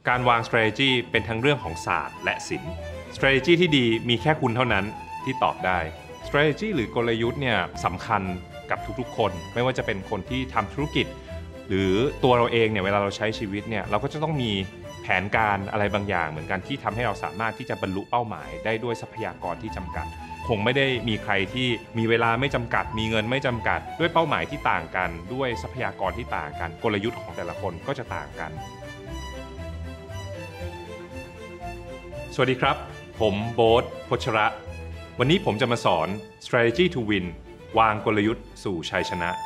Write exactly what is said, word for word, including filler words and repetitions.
การวาง strategy เป็นทั้งเรื่องของศาสตร์และศิลป์ strategy ที่ดีมีแค่คุณเท่านั้นที่ตอบได้ strategy หรือกลยุทธ์เนี่ยสำคัญกับทุกๆคนไม่ว่าจะเป็นคนที่ทำธุรกิจหรือตัวเราเองเนี่ยเวลาเราใช้ชีวิตเนี่ยเราก็จะต้องมีแผนการอะไรบางอย่างเหมือนกันที่ทำให้เราสามารถที่จะบรรลุเป้าหมายได้ด้วยทรัพยากรที่จำกัดคงไม่ได้มีใครที่มีเวลาไม่จำกัดมีเงินไม่จำกัดด้วยเป้าหมายที่ต่างกันด้วยทรัพยากรที่ต่างกันกลยุทธ์ของแต่ละคนก็จะต่างกันสวัสดีครับผมโบ๊ท พชระวันนี้ผมจะมาสอน strategy to win วางกลยุทธ์สู่ชัยชนะ